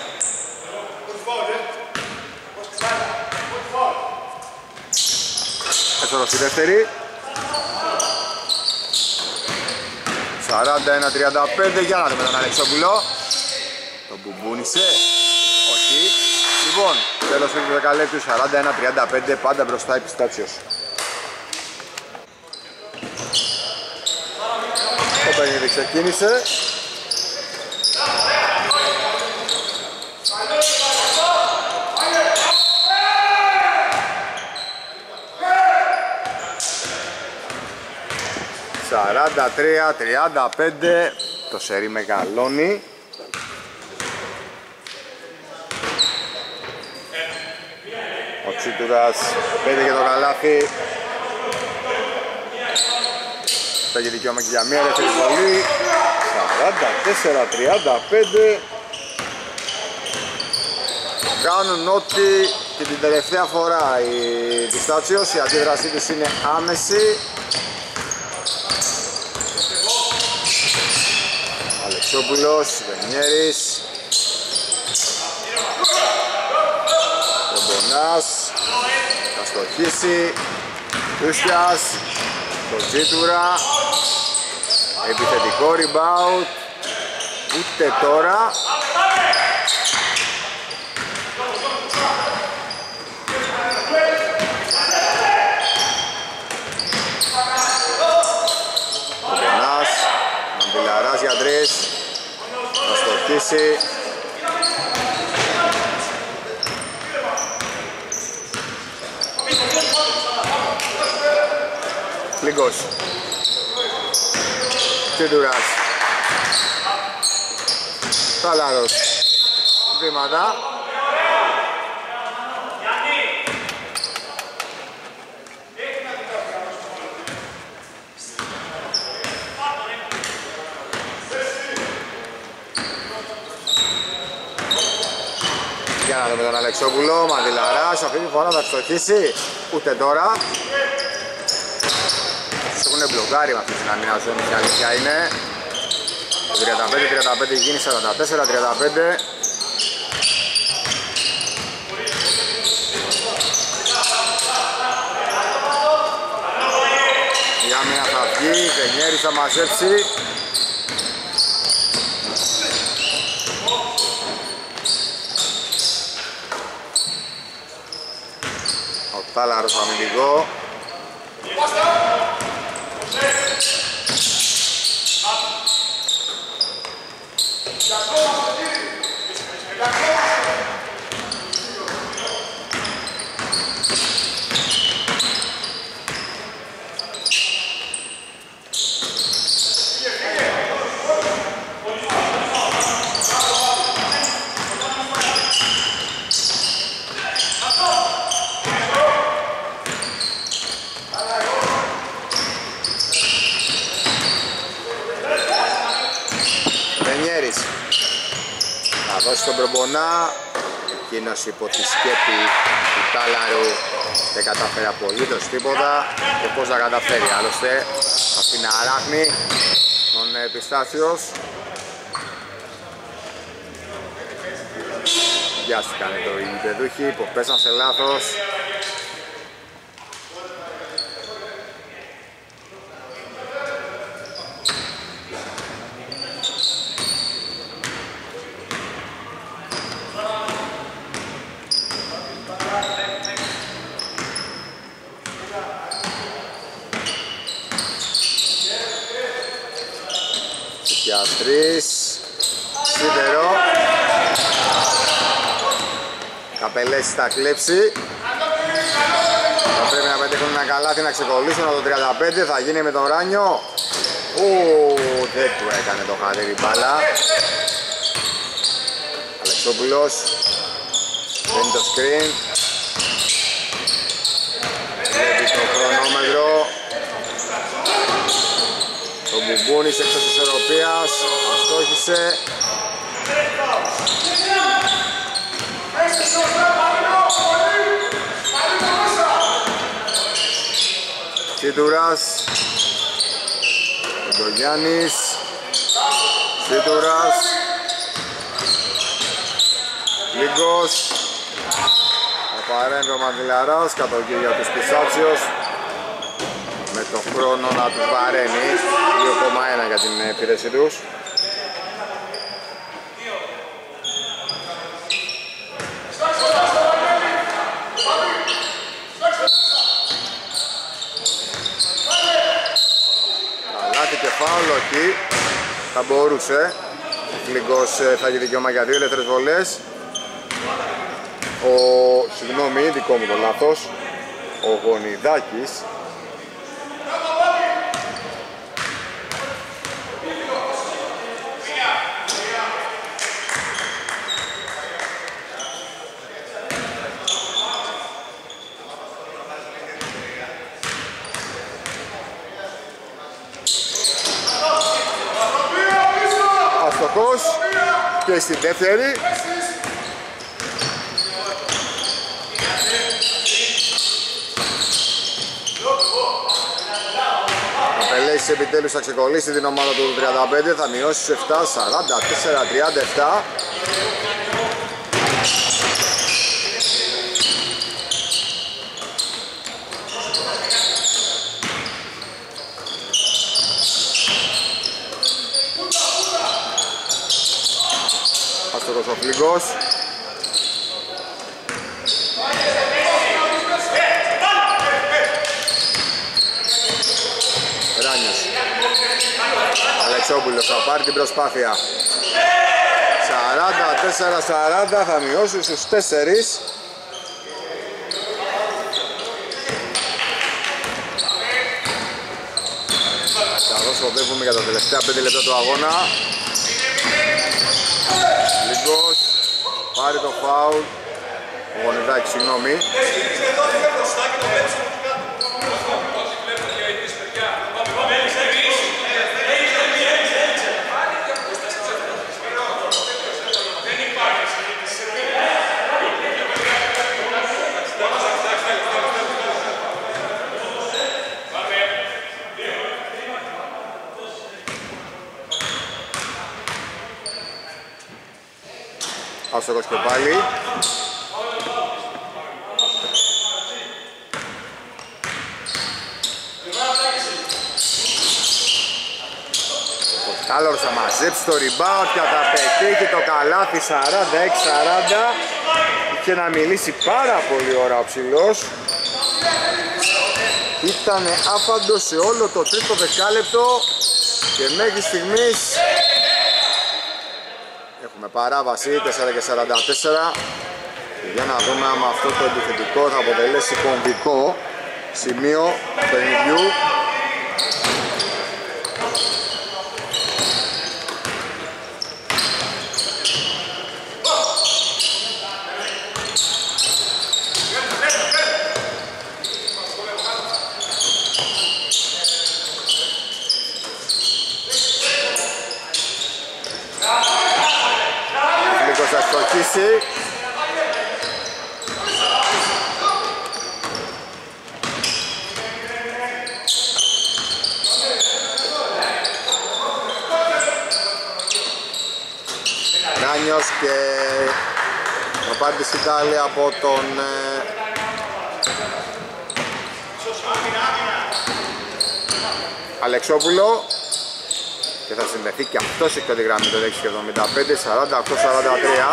Έσωρος στη δεύτερη. σαράντα ένα τριάντα πέντε, για να δούμε τον Αλεξόπουλο. Τον μπουμπούνισε. Όχι. Λοιπόν, τέλος του δεκαλέπτου, σαράντα ένα τριάντα πέντε, πάντα μπροστά Επιστάτσιος. Το παιχνίδι ξεκίνησε. σαράντα τρία τριάντα πέντε, το σερί μεγαλώνει. Ο Τσίτουρας πέντε για το καλάθι. Θα έχει δικαίωμα και για μία δεύτερη βολή. σαράντα τέσσερα τριάντα πέντε. Κάνουν ό,τι και την τελευταία φορά οι Πιστάτσιος. Η αντίδρασή τους είναι άμεση. Αλεξόπουλος, Βενιέρης, Μπομπονάς, θα στοχίσει, Κούστιας, το Τζίτουρα, επιθετικό rebound, ούτε τώρα. Μπομπονάς, Μαντιλαράς για τρεις, θα στοχίσει. Λίγκος, Τσίτουρας, Σαλάρος, βήματα. Για να δούμε τον Αλεξόπουλο, Μαντιλαράς, αυτή τη φορά θα στοχίσει, ούτε τώρα. Έχουν μπλοκάρει με αυτή την αμυνά ζώνη, η αλήθεια είναι. τριάντα πέντε τριάντα πέντε γίνει σαράντα τέσσερα τριάντα πέντε. Η άμυνα θα βγει, Βενιέρης θα μαζέψει. Ο Τάλαρος αμυντικό. Στον Μπρομπονά, εκείνος υπό τη σκέπη του Τάλαρου δεν κατάφερε απολύτως τίποτα και πώς να καταφέρει, άλλωστε αυτή να αράχνει τον Επιστάσιος. Βιάστηκαν εδώ οι γηπεδούχοι που πέσαν σε λάθος. Τρεις, σίδερο. Καπελές θα κλέψει. Θα πρέπει να πετύχουν ένα καλάθι να ξεκολλήσουν από το τριάντα πέντε, θα γίνει με τον Ράνιο. Ου, δεν του έκανε το χατήρι μπάλα. Αλεξόπουλος παίρνει το screen. Βλέπει το χρονόμετρο. Το Μπουμπούνης εκτός της ισορροπίας, αστόχησε. Σίτουρας, το Γιάννης, Σίτουρας, Λίγκος, θα παρέμβει ο Μαντιλαράς, κατοχή για τους Πισάτσιος, με το χρόνο να τους βαραίνει, δύο κόμμα ένα για την επίθεση τους. Φάουλ, όχι, θα μπορούσε. Ο Φλιγκός θα έχει δικαίωμα για δύο ελεύθερες βολές. Ο, συγγνώμη, δικό μου το λάθος. Ο Γονιδάκης και στη δεύτερη. Ο Πελέης επιτέλους θα ξεκολλήσει την ομάδα του τριάντα πέντε, θα μειώσει στους επτά, σαράντα τέσσερα τριάντα επτά. Ο Φλιγκός. Ράνιος. Αλεξόπουλος θα πάρει την προσπάθεια. σαράντα τέσσερα σαράντα, θα μειώσει στους τέσσερις. Θα δώσουμε για τα τελευταία πέντε λεπτά του αγώνα. Λίγκος, πάρει το φάουλ. Ο Γονιδάκης, συγγνώμη. Άστοχος και πάλι. Ο Τάλορος θα μαζέψει το rebound και θα πετύχει το καλάθι. Σαράντα έξι σαράντα. Είχε να μιλήσει πάρα πολύ ώρα ο ψηλός. Ήταν άφαντος σε όλο το τρίτο δεκάλεπτο και μέχρι στιγμής έχουμε παράβαση τέσσερα και σαράντα τέσσερα. Για να δούμε αν αυτό το επιθετικό θα αποτελέσει κομβικό σημείο του παιχνιδιού. Θα στοχίσει. Ράνιος και θα πάρει τη σκητάλη από τον Αλεξόπουλο και θα συνδεθεί και αυτός εκ τη γραμμή το έξι εβδομήντα πέντε σαράντα οκτώ σαράντα τρία.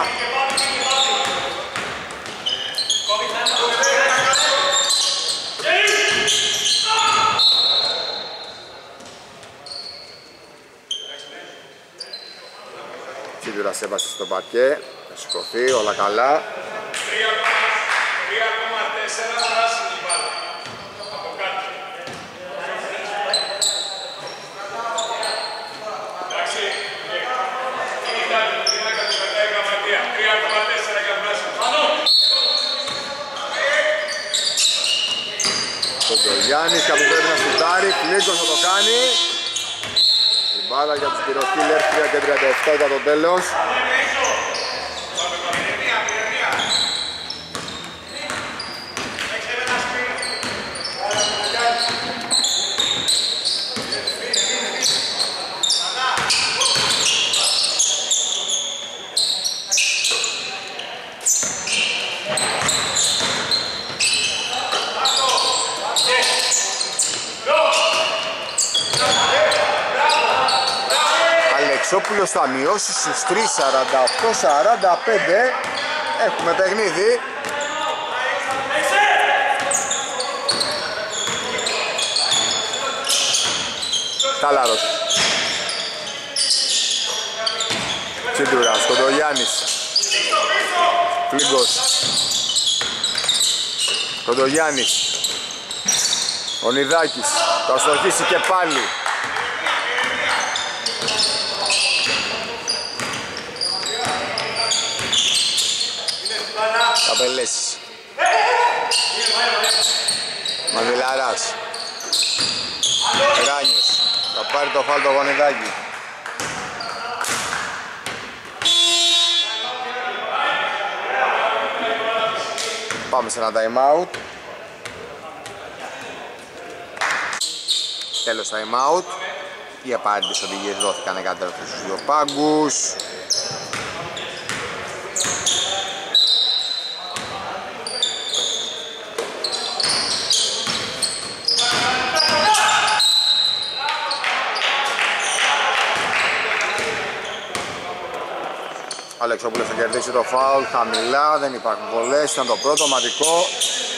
Τσίδουρας έβασε στο παρκέ, θα σηκωθεί, όλα καλά. τρία κόμμα τέσσερα πράσινη μπάλα. Γιάννης κατουφέρει να σουτάρει, Κλίκος θα το κάνει. Η μπάλα για τους πυροκύλερς, τρία και τριάντα επτά για το τέλος. Αλεξόπουλος θα μειώσει στους τρία σαράντα οκτώ σαράντα πέντε. Έχουμε παιχνίδι. Καλάρος. Τσιντουράς, Κοντογιάννης. Φλίγκος. Κοντογιάννης. Ο Νιδάκης. Θα στοχίσει και πάλι. Καπελέσης. Μανδυλαράς. Ράνιος. Θα πάρει το φάλ το Γονιδάκη. Πάμε σε ένα time out. Τέλος time out. Οι απαραίτητες οδηγίες δόθηκαν εκατέρωθεν στους δύο πάγκους. Ο Αλεξόπουλος θα κερδίσει το φάουλ χαμηλά, δεν υπάρχουν βολές, ήταν το πρώτο ματικό.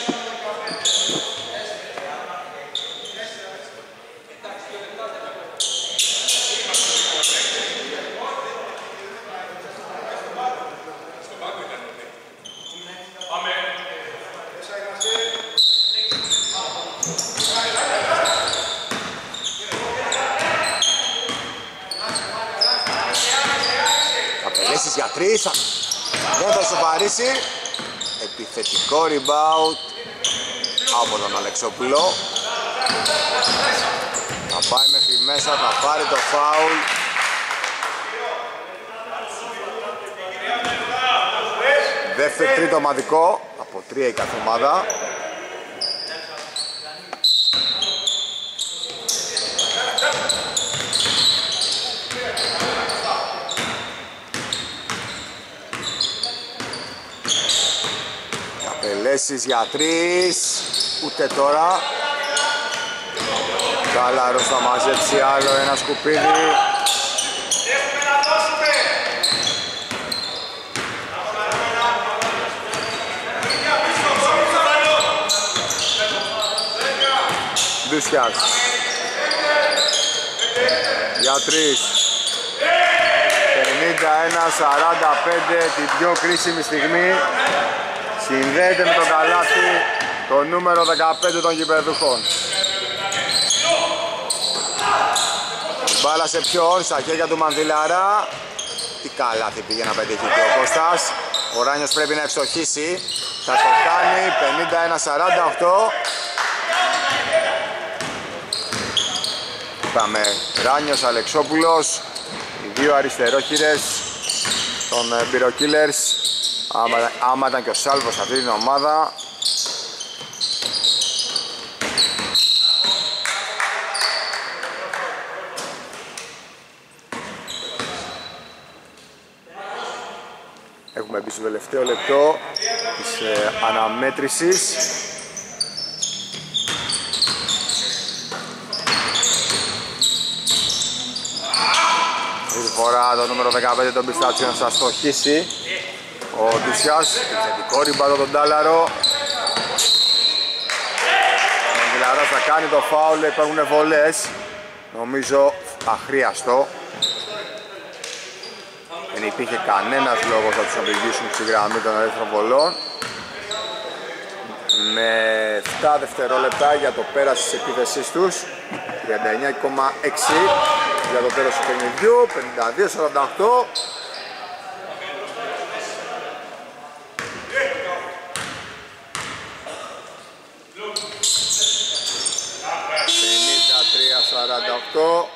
Για τρεις, δεν θα σοβαρήσει. Επιθετικό rebound από τον Αλεξόπουλο. Θα πάει μέχρι μέσα, θα πάρει το φάουλ. Δεύτερο τρίτο ομαδικό, από τρία η κάθε ομάδα. Πελέσεις για τρεις, ούτε τώρα. Καλάρος θα μαζέψει άλλο ένα σκουπίδι. Ντουσιάς για τρεις. πενήντα ένα σαράντα πέντε, την πιο κρίσιμη στιγμή. Συνδέεται με τον καλάθι το νούμερο δεκαπέντε των γηπεδούχων. Μπάλα σε ποιον, στα χέρια του Μανδυλαρά. Τι καλάθι πήγε να πετύχει και ο Κώστας. Ο Ράνιος πρέπει να ευστοχίσει. Θα το κάνει, πενήντα ένα σαράντα οκτώ. Είπαμε Ράνιος, Αλεξόπουλος, οι δύο αριστερόχειρες των Πυροκύλερς. Άμα, άμα ήταν και ο Σάλβος σε αυτή την ομάδα. Έχουμε μπει στο τελευταίο λεπτό της ε, αναμέτρησης. Αυτή τη φορά το νούμερο δεκαπέντε των Πιστάτσιων θα στοχίσει. Ο Ντουσιάς, επιθετικό ριμπάδο τον Τάλαρο. Ο Αγγελαράς θα κάνει το φάουλ, υπάρχουν βολές. Νομίζω αχρίαστο. Δεν υπήρχε κανένας λόγος να τους οδηγήσουν στη γραμμή των ελεύθερων βολών. Με επτά δευτερόλεπτα για το πέρας της επίθεσής τους. τριάντα εννιά κόμμα έξι για το τέλος του παιχνιδιού. πενήντα δύο σαράντα οκτώ. οκτώ.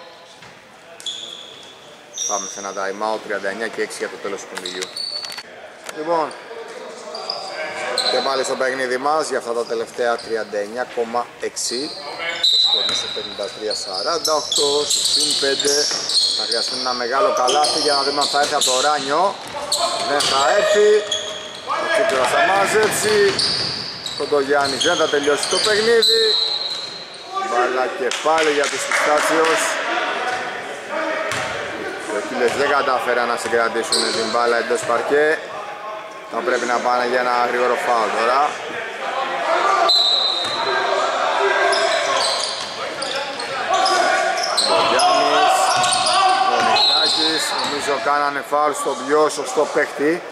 Πάμε σε ένα time out, τριάντα εννιά και έξι για το τέλος του παιχνιδιού. Λοιπόν, και πάλι στο παιχνίδι μας για αυτά τα τελευταία τριάντα εννιά κόμμα έξι. Το σκορ είναι σε πενήντα τρία σαράντα οκτώ, στο συν πέντε. Θα χρειαστούν ένα μεγάλο καλάθι για να δούμε αν θα έρθει από το Ράνιο. Δεν θα έρθει. Ο Τσίπρας θα μαζέψει. Κοντογιάννης δεν θα τελειώσει το παιχνίδι. Μπάλα και πάλι για τους Πιστάτσιος. Οι Οχίλες δεν κατάφεραν να συγκρατήσουν την μπάλα εντός παρκέ. Θα πρέπει να πάνε για ένα γρήγορο φάουλ τώρα. Κοντογιάννης, ο Νικάκης, νομίζω κάνανε φάουλ στο πιο σωστό παίχτη.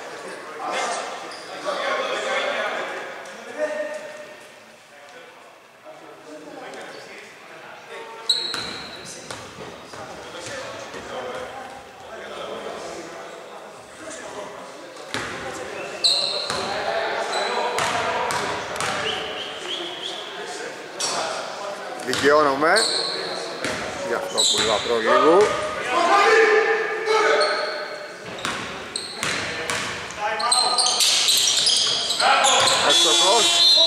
Δικαιώνομαι για αυτό που είπα προλίγου. Εύστοχος.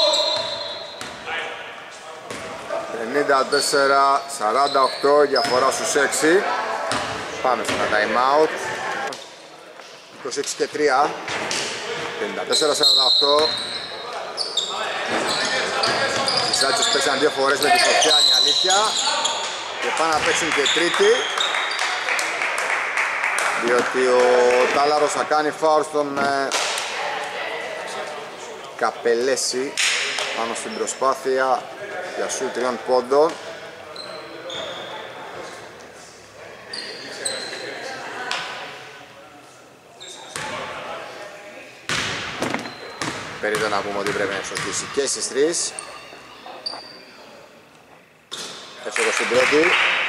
πενήντα τέσσερα σαράντα οκτώ, διαφορά στους έξι. Πάμε σε ένα time out. είκοσι έξι και τρία. πενήντα τέσσερα σαράντα οκτώ. Οι Σάτσος παίξαν δύο φορές με τη φωτιά, είναι η αλήθεια. Και πάνε να παίξουν και τρίτη. Διότι ο Τάλαρος θα κάνει φάουλ στον ε, Καπελέση πάνω στην προσπάθεια για σου τριών πόντων. Περίπου να πούμε ότι πρέπει να εξοφλήσει και στις τρεις. Εύστοχος στην πρώτη.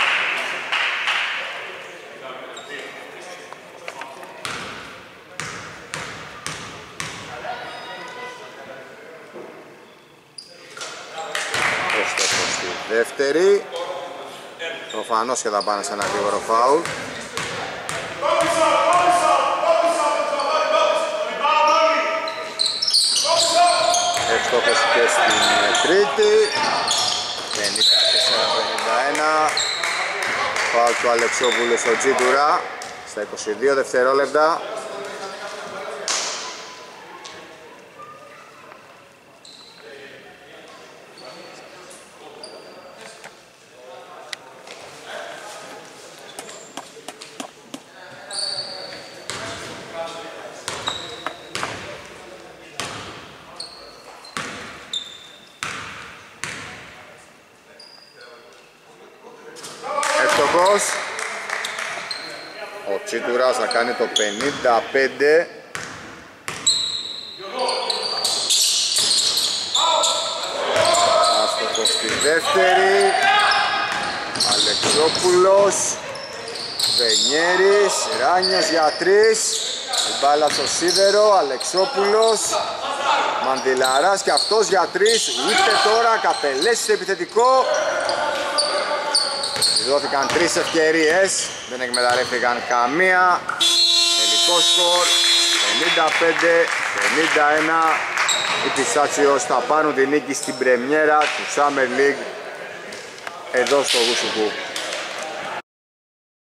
Εύστοχος στη δεύτερη. Προφανώς και θα πάνε σε ένα γρήγορο φάουλ. Εύστοχος και στην τρίτη. πενήντα τέσσερα πενήντα ένα. Φάουλ του Αλεξόπουλου στο Τζίτουρα στα είκοσι δύο δευτερόλεπτα. Ο Τσίτουρας θα κάνει το πενήντα πέντε. Άστοχος στη δεύτερη. Αλεξόπουλος, Βενιέρης, Ράνιος για τρεις. Η μπάλα στο σίδερο, Αλεξόπουλος, Μαντιλαράς και αυτός για τρεις. Είτε τώρα Καπελέση επιθετικό. Δόθηκαν τρεις ευκαιρίες, δεν εκμεταλλεύτηκαν καμία. Τελικό σκορ πενήντα πέντε πενήντα ένα. Οι Πιστάτσιος θα πάρουν την νίκη στην πρεμιέρα του Summer League εδώ στο Γουσουκού.